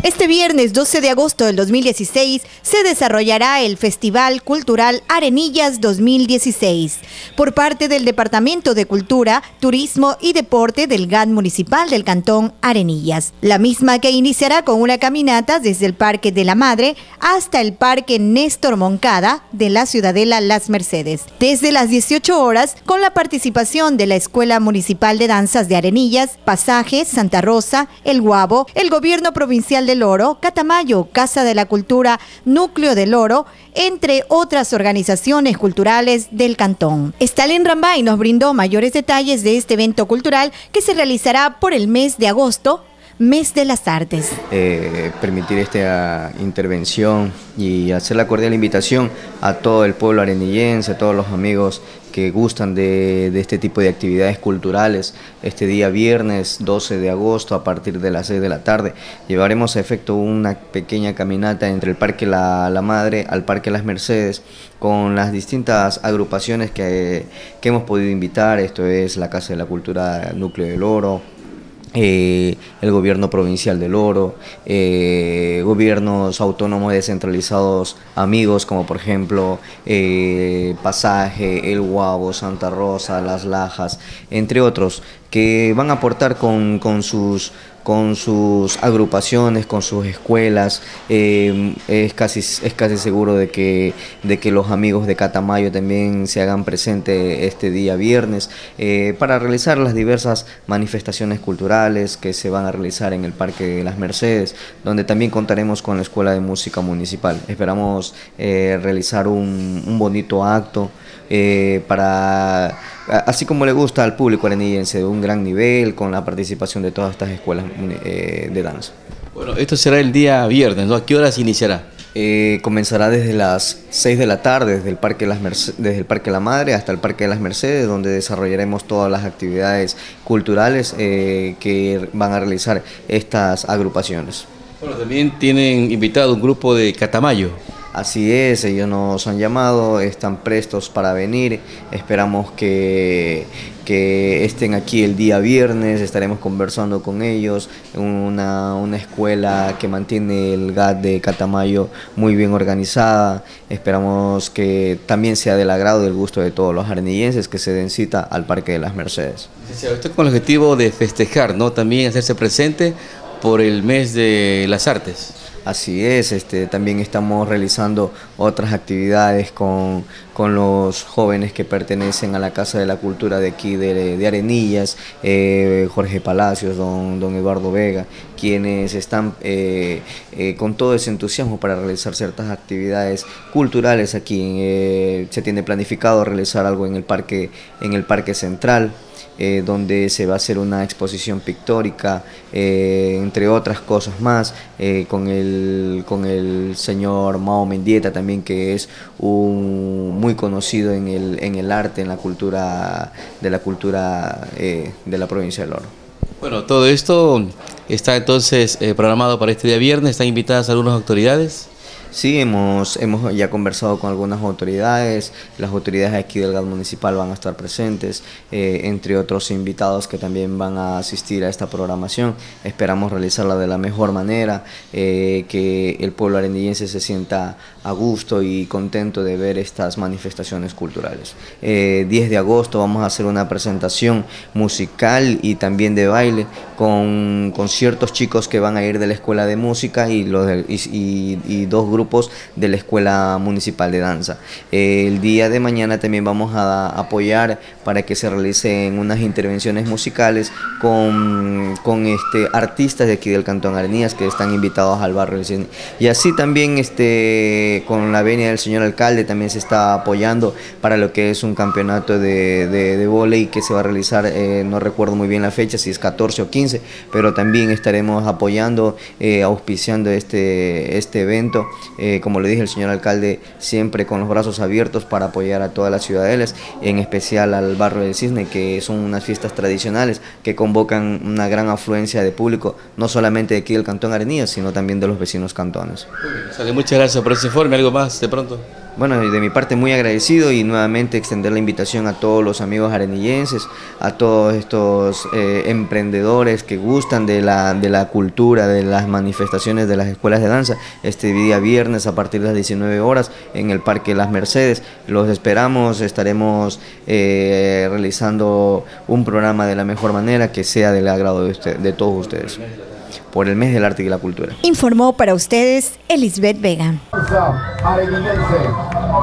Este viernes 12 de agosto del 2016 se desarrollará el Festival Cultural Arenillas 2016 por parte del Departamento de Cultura, Turismo y Deporte del GAD Municipal del Cantón Arenillas. La misma que iniciará con una caminata desde el Parque de la Madre hasta el Parque Néstor Moncada de la Ciudadela Las Mercedes. Desde las 18 horas, con la participación de la Escuela Municipal de Danzas de Arenillas, Pasaje, Santa Rosa, El Guabo, el Gobierno Provincial del Oro, Catamayo, Casa de la Cultura, Núcleo del Oro, entre otras organizaciones culturales del cantón. Stalin Rambay nos brindó mayores detalles de este evento cultural que se realizará por el mes de agosto, Mes de las Artes. Permitir esta intervención y hacer la cordial invitación a todo el pueblo arenillense, a todos los amigos que gustan de este tipo de actividades culturales. Este día viernes 12 de agosto a partir de las 6 de la tarde llevaremos a efecto una pequeña caminata entre el Parque La Madre al Parque Las Mercedes con las distintas agrupaciones que hemos podido invitar. Esto es la Casa de la Cultura Núcleo del Oro, el Gobierno Provincial del Oro, gobiernos autónomos descentralizados amigos como por ejemplo Pasaje, El Guabo, Santa Rosa, Las Lajas, entre otros, que van a aportar con sus agrupaciones, con sus escuelas. Es casi seguro de que los amigos de Catamayo también se hagan presente este día viernes para realizar las diversas manifestaciones culturales que se van a realizar en el Parque de Las Mercedes, donde también contaremos con la Escuela de Música Municipal. Esperamos realizar un bonito acto para, así como le gusta al público arenillense, de un gran nivel, con la participación de todas estas escuelas de danza. Bueno, esto será el día viernes, ¿no? ¿A qué hora se iniciará? Comenzará desde las 6 de la tarde, desde el Parque La Madre hasta el Parque de Las Mercedes, donde desarrollaremos todas las actividades culturales que van a realizar estas agrupaciones. Bueno, también tienen invitado un grupo de Catamayo. Así es, ellos nos han llamado, están prestos para venir. Esperamos que estén aquí el día viernes, estaremos conversando con ellos. Una escuela que mantiene el GAD de Catamayo muy bien organizada. Esperamos que también sea del agrado y del gusto de todos los arenillenses que se den cita al Parque de Las Mercedes. Esto con el objetivo de festejar, ¿no? También hacerse presente por el mes de las artes. Así es, también estamos realizando otras actividades con los jóvenes que pertenecen a la Casa de la Cultura de aquí de Arenillas, Jorge Palacios, don Eduardo Vega, quienes están con todo ese entusiasmo para realizar ciertas actividades culturales aquí. Se tiene planificado realizar algo en el Parque Central, donde se va a hacer una exposición pictórica, entre otras cosas más, con el señor Mao Mendieta también, que es muy conocido en el arte, en la cultura de la provincia del Oro. Bueno, todo esto está entonces programado para este día viernes. ¿Están invitadas algunas autoridades? Sí, hemos ya conversado con algunas autoridades. Las autoridades aquí del GAD municipal van a estar presentes, entre otros invitados que también van a asistir a esta programación. Esperamos realizarla de la mejor manera, que el pueblo arenillense se sienta a gusto y contento de ver estas manifestaciones culturales. 10 de agosto vamos a hacer una presentación musical y también de baile con ciertos chicos que van a ir de la Escuela de Música y dos grupos de la Escuela Municipal de Danza. El día de mañana también vamos a apoyar para que se realicen unas intervenciones musicales con artistas de aquí del Cantón Arenillas que están invitados al barrio del Cisne. Y así también con la venia del señor alcalde también se está apoyando para lo que es un campeonato de vóley que se va a realizar, no recuerdo muy bien la fecha, si es 14 o 15, pero también estaremos apoyando, auspiciando este evento. Como le dije, el señor alcalde siempre con los brazos abiertos para apoyar a todas las ciudadelas, en especial al barrio del Cisne, que son unas fiestas tradicionales que convocan una gran afluencia de público, no solamente de aquí del Cantón Arenillas, sino también de los vecinos cantones. Muchas gracias por ese informe. ¿Algo más de pronto? Bueno, de mi parte muy agradecido y nuevamente extender la invitación a todos los amigos arenillenses, a todos estos emprendedores que gustan de la cultura, de las manifestaciones de las escuelas de danza, este día viernes a partir de las 19 horas en el Parque Las Mercedes. Los esperamos, estaremos realizando un programa de la mejor manera que sea del agrado de todos ustedes, por el mes del arte y la cultura. Informó para ustedes Elisbeth Vega. Areninense.